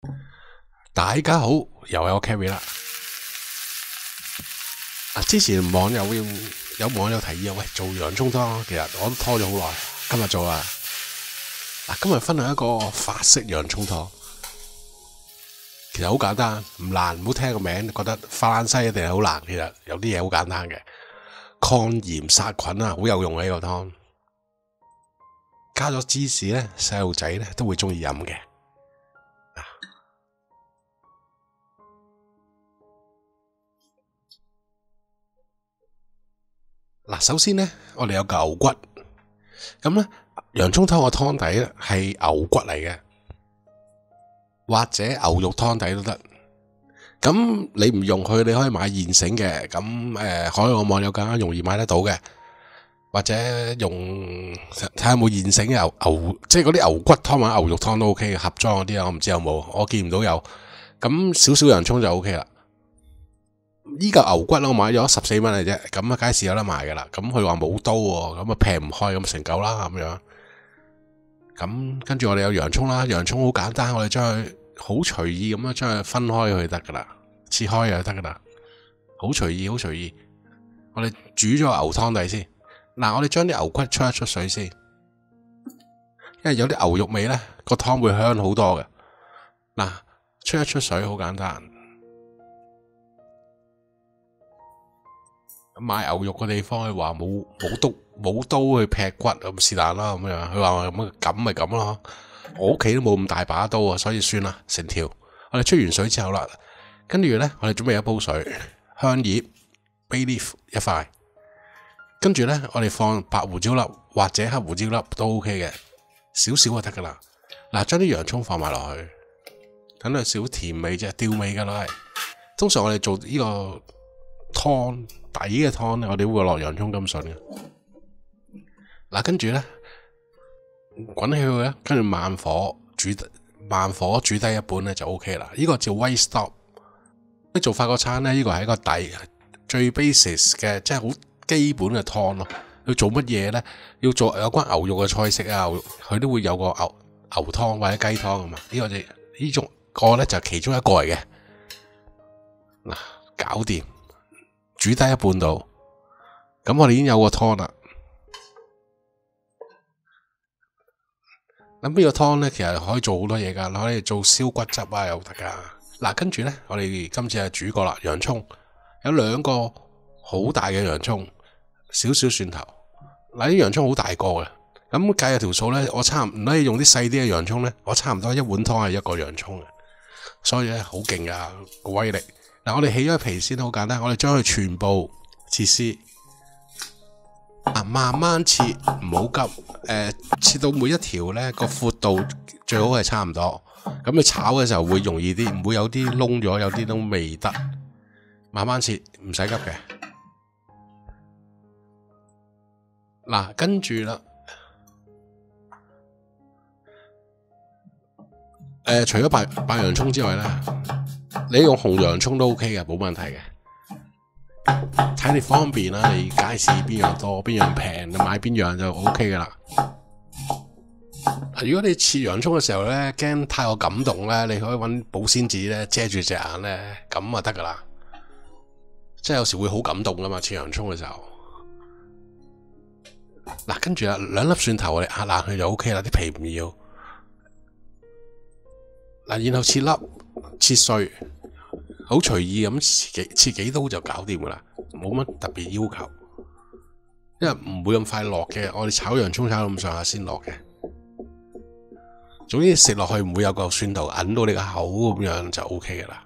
大家好，又有 Kerry 啦。之前有網友提議喂，做洋葱湯，其實我都拖咗好耐，今日做啦。今日分享一個法式洋葱湯，其實好簡單，唔難，唔好聽個名覺得法蘭西一定係好難，其實有啲嘢好簡單嘅，抗炎殺菌啊，好有用嘅呢個湯。加咗芝士咧，細路仔咧都會中意飲嘅。首先咧，我哋有嚿牛骨，咁咧洋葱湯個湯底咧係牛骨嚟嘅，或者牛肉湯底都得。咁你唔用佢，你可以買現成嘅，咁海外網友更加容易買得到嘅，或者用睇下有冇現成嘅牛，即係嗰啲牛骨湯或者牛肉湯都 OK 嘅，盒裝嗰啲啊，我唔知有冇，我見唔到有。咁少少洋葱就 OK 啦。呢嚿牛骨我買咗14蚊嚟啫，咁啊街市有得賣噶啦。咁佢話冇刀喎，咁啊劈唔開，咁成嚿啦咁樣。咁跟住我哋有洋葱啦，洋葱好簡單，我哋將佢好隨意咁樣將佢分開佢得噶啦，切開就得噶啦，好隨意，好隨意。我哋煮咗牛湯底先，我哋將啲牛骨出一出水先，因為有啲牛肉味咧，個湯會香好多嘅。出一出水好簡單。買牛肉嘅地方，佢話冇刀去劈骨咁是但啦咁樣，佢話咁咪咁咯。我屋企都冇咁大把刀啊，所以算啦，成條。我哋出完水之後啦，跟住咧我哋準備一煲水，香葉 bay leaf 一塊，跟住咧我哋放白胡椒粒或者黑胡椒粒都 OK 嘅，少少就得噶啦。將啲洋葱放埋落去，等佢少甜味啫，調味噶啦。通常我哋做呢個湯底嘅湯咧，我哋會落洋葱咁筍嘅。跟住咧滾起佢咧，跟住慢火煮低一半咧就 OK 啦。呢個叫 white stock。你做法國餐咧，呢個係一個底最 basic 嘅，即係好基本嘅湯咯。要做乜嘢咧？要做有關牛肉嘅菜式啊，佢都會有個牛湯或者雞湯啊嘛。呢種個咧就係其中一個嚟嘅。搞掂。煮低一半度，咁我哋已經有個湯啦。咁呢個湯咧，其實可以做好多嘢噶，可以做燒骨汁啊，又得噶。跟住咧，我哋今次係煮過啦，洋葱有2個好大嘅洋葱，少少蒜頭。啲洋葱好大個嘅，咁計下條數咧，我差唔多用啲細啲嘅洋葱咧，我差唔多一碗湯係一個洋葱嘅，所以咧好勁噶個威力。我哋起咗皮先，好簡單。我哋將佢全部切絲，慢慢切，唔好急。切到每一條咧個闊度最好係差唔多。咁你炒嘅時候會容易啲，唔會有啲燶咗，有啲都未得。慢慢切，唔使急嘅。跟住啦，除咗白洋葱之外咧。你用紅洋葱都 OK 嘅，冇問題嘅。睇你方便啦，你街市邊樣多邊樣平，你買邊樣就 OK 噶啦。如果你切洋葱嘅時候咧，驚太過感動咧，你可以搵保鮮紙咧遮住隻眼咧，咁就得噶啦。即係有時會好感動噶嘛，切洋葱嘅時候。跟住啦，2粒蒜頭我哋壓爛佢就 OK 啦，啲皮唔要。然後切碎，好隨意咁切幾刀就搞掂噶啦，冇乜特別要求，因為唔會咁快落嘅。我哋炒洋葱炒到咁上下先落嘅。總之食落去唔會有個蒜頭揞到你個口咁樣就 OK 噶啦。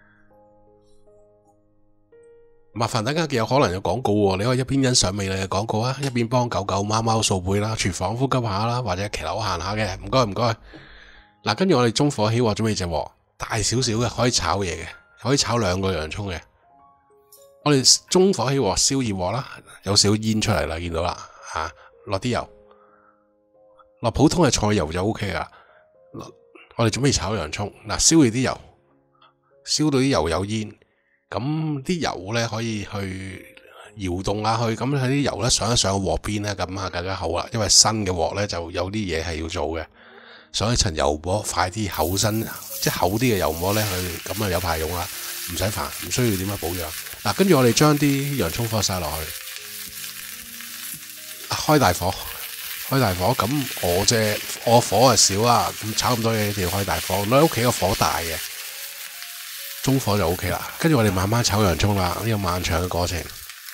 麻煩大家有可能有廣告喎，你可以一邊欣賞美麗嘅廣告啊，一邊幫狗狗貓貓掃背啦，廚房呼吸下啦，或者騎樓行下嘅，唔該唔該。跟住我哋中火起鑊，準備隻鑊大少少嘅，可以炒嘢嘅，可以炒2個洋葱嘅。我哋中火起鑊，燒熱鑊啦，有少少煙出嚟啦，見到啦，落啲油，落普通嘅菜油就 OK 噶。我哋準備炒洋葱，燒熱啲油，燒到啲油有煙，咁啲油咧可以去搖動下去，咁喺啲油咧上一上鑊邊咧，咁啊更加好啦，因為新嘅鑊咧就有啲嘢係要做嘅。 上一層油膜，快啲厚身，即係厚啲嘅油膜咧，佢咁啊有排用啦，唔使煩，唔需要點樣保養。嗱，跟住我哋將啲洋葱放晒落去，開大火，咁我火係少啊，咁炒咁多嘢一定要開大火。我喺屋企個火大嘅，中火就 OK 啦。跟住我哋慢慢炒洋葱啦，呢個漫長嘅過程，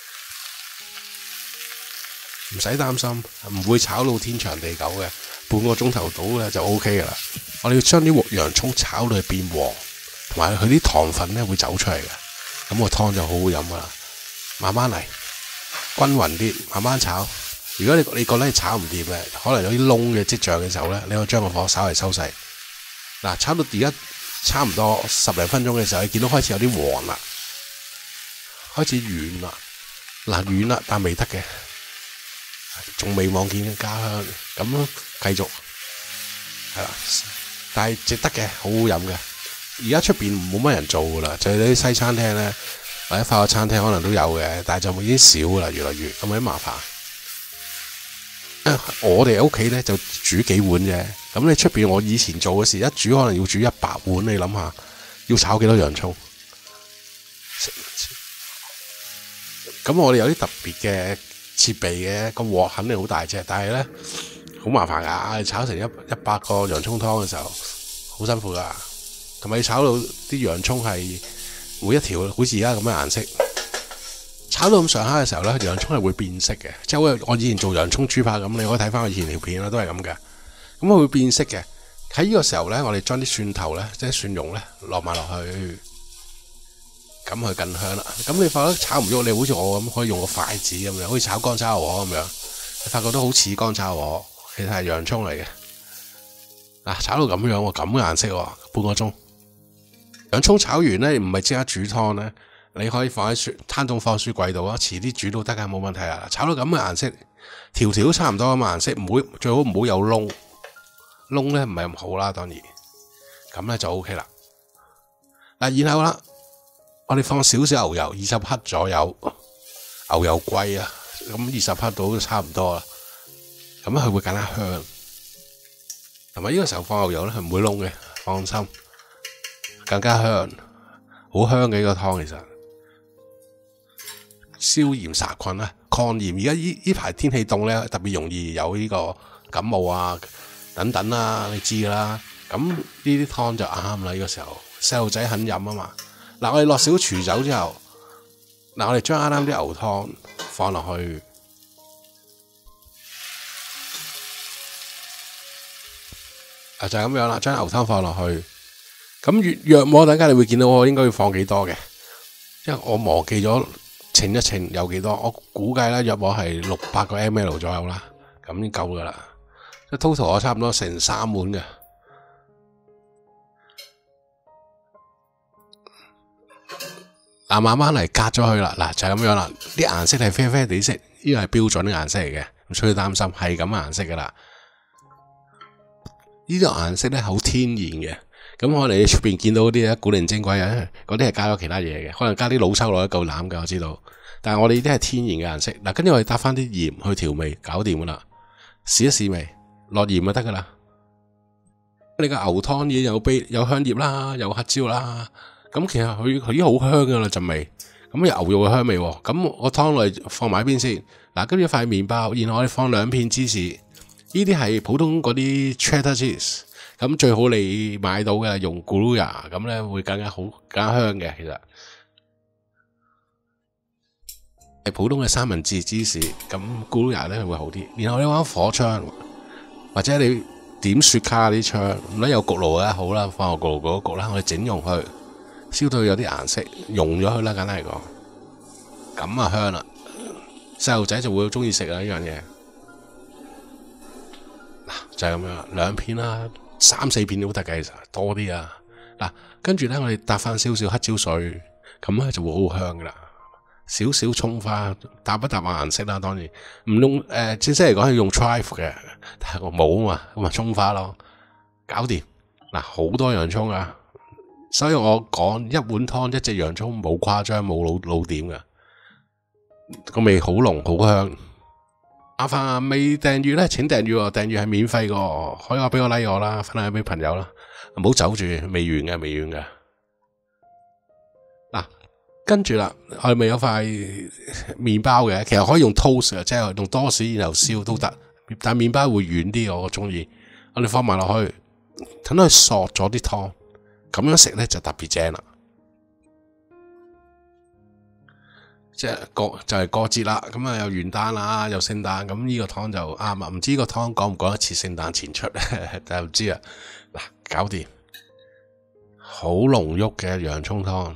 唔使擔心，唔會炒到天長地久嘅，半個鐘頭到咧就 OK 噶啦。我哋要將啲洋葱炒到變黃，同埋佢啲糖分咧會走出嚟嘅，咁個湯就好好飲噶啦。慢慢嚟，均勻啲，慢慢炒。如果你覺得你炒唔掂嘅，可能有啲燶嘅跡象嘅時候咧，你可以將個火稍微收細。嗱，炒到而家差唔多10零分鐘嘅時候，你見到開始有啲黃啦，開始軟啦。嗱，軟啦，但未得嘅，仲未望見家鄉，咁繼續係啦。但係值得嘅，好好飲嘅。而家出邊冇乜人做噶啦，就係啲西餐廳咧，或者法國餐廳可能都有嘅，但係就已經少噶啦，越嚟越咁有啲麻煩。我哋喺屋企咧就煮幾碗啫，咁你出邊我以前做嘅時，一煮可能要煮100碗，你諗下要炒幾多洋葱？咁我哋有啲特別嘅設備嘅，個鑊肯定好大隻，但係咧好麻煩噶，炒成100個洋葱湯嘅時候好辛苦噶，同埋你炒到啲洋葱係每一條好似而家咁嘅顏色。炒到咁上下嘅時候咧，洋葱係會變色嘅，即係我以前做洋葱豬扒咁，你可以睇翻我以前條片啦，都係咁嘅。咁佢會變色嘅。喺呢個時候咧，我哋將啲蒜頭咧，即係蒜蓉咧落埋落去，咁佢更香啦。咁你發覺炒唔喐，你好似我咁，可以用個筷子咁樣，好似炒乾炒牛河咁樣，你發覺都好似乾炒牛河，其實係洋葱嚟嘅。嗱，炒到咁樣喎，咁嘅顏色喎，半個鐘。洋葱炒完咧，唔係即刻煮湯咧。你可以放喺攤凍放雪櫃度啊，遲啲煮都得噶，冇問題啊。炒到咁嘅顏色，條條都差唔多咁嘅顏色，最好唔好有燶，燶咧唔係咁好啦，當然，咁咧就 OK 啦。嗱，然後啦，我哋放少少牛油，20克左右，牛油貴啊，咁20克到都差唔多啦。咁佢會更加香，同埋呢個時候放牛油咧係唔會燶嘅，放心，更加香，好香嘅呢個湯其實。消炎殺菌啦，抗炎。而家呢排天氣凍咧，特別容易有呢個感冒啊等等啦，你知噶啦。咁呢啲湯就啱啦，呢個時候細路仔肯飲啊嘛。嗱，我哋落少廚酒之後，嗱，我哋將啱啱啲牛湯放落去，就係咁樣啦。將牛湯放落去，咁約摸大家你會見到我應該要放幾多嘅，因為我忘記咗。稱一稱有幾多？我估計咧，約莫係600個 ml 左右啦，咁已經夠噶啦。即係 total 我差唔多成3碗嘅。嗱，慢慢嚟隔咗佢啦。嗱，就係咁樣啦。啲顏色係啡啡地色，呢個係標準嘅顏色嚟嘅，唔需要擔心，係咁顏色噶啦。呢個顏色咧好天然嘅。咁可能你出邊見到嗰啲咧古靈精怪嘅，嗰啲係加咗其他嘢嘅，可能加啲老抽落去夠攬㗎，我知道。但係我哋呢啲係天然嘅顏色。嗱，跟住我哋搭翻啲鹽去調味，搞掂噶啦。試一試味，落鹽就得噶啦。你個牛湯已經有香葉啦，有黑椒啦。咁其實佢已經好香噶啦陣味。咁有牛肉嘅香味。咁我湯落嚟放埋一邊先。嗱，跟住塊麵包，然後我哋放2片芝士。呢啲係普通嗰啲 cheddar cheese。咁最好你買到嘅用 Gruyère， 咁咧會更加好、更加香嘅。其實係普通嘅三文治芝士，咁 Gruyère 咧會好啲。然後你玩火槍，或者你點雪卡啲槍，咁咧有焗爐咧好啦，放落焗爐嗰焗啦，我哋整溶佢，燒到有啲顏色，溶咗佢啦，簡單嚟講，咁啊香啦。細路仔就會中意食啦呢樣嘢。嗱，就係咁樣，2片啦。3、4片都得嘅，其實多啲啊。嗱，跟住咧，我哋搭翻少少黑椒水，咁咧就會好香噶啦。少少葱花，搭一搭顏色啦。當然唔用正式嚟講係用 chive 嘅，但係我冇啊嘛，咁啊葱花咯，搞掂。嗱，好多洋葱啊，所以我講一碗湯一隻洋葱冇誇張，冇老點噶，個味好濃好香。 麻煩未訂閱咧，請訂閱喎，訂閱係免費個，可以話俾個 like 我啦，分享俾朋友啦，唔好走住，未完嘅。嗱，跟住啦，我哋咪有塊麵包嘅，其實可以用 toast 嘅，即係用多士然後燒都得，但係麵包會軟啲，我中意。我哋放埋落去，等佢索咗啲湯，咁樣食咧就特別正啦。即係就係過節啦，咁啊有元旦啦，有聖誕，咁呢個湯就啱啊！唔知個湯講唔講得似聖誕前出咧，就唔知啦。嗱，搞掂，好濃郁嘅洋蔥湯。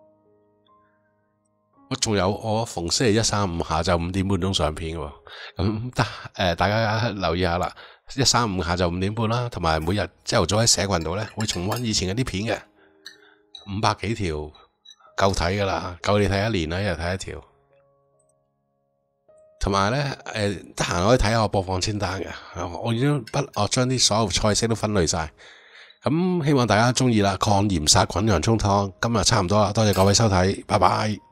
仲有我逢星期一、三、五下晝5點半鐘上片嘅，咁大家留意下啦。1、3、5下晝5點半啦，同埋每日朝頭早喺社群度咧會重溫以前嗰啲片嘅，500幾條夠睇噶啦，夠你睇一年啦，一日睇一條。同埋咧，得閒可以睇下我播放清單嘅，我已經我將啲所有菜式都分類晒。咁希望大家中意啦，抗炎殺菌洋蔥湯，今日差唔多啦，多謝各位收睇，拜拜。